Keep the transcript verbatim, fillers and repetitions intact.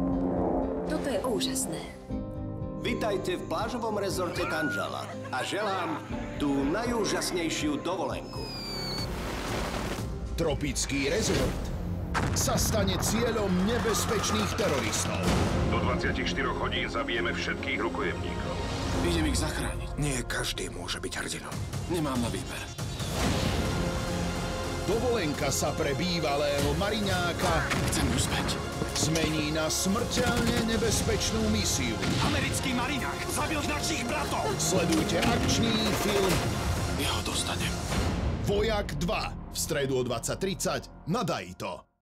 Toto je úžasné. Vitajte v plážovom rezorte Tanžala a želám tú najúžasnejšiu dovolenku. Tropický rezort sa stane cieľom nebezpečných teroristov. Do dvadsaťštyri hodín zabijeme všetkých rukojemníkov. Idem ich zachrániť. Nie každý môže byť hrdinom. Nemám na výber. Dovolenka sa pre bývalého mariňáka Chcem ju späť. zmení na smrteľne nebezpečnú misiu. Americký marinák zabil našich bratov! Sledujte akčný film Ja ho dostanem. Vojak dva v stredu o dvadsať tridsať na Daito.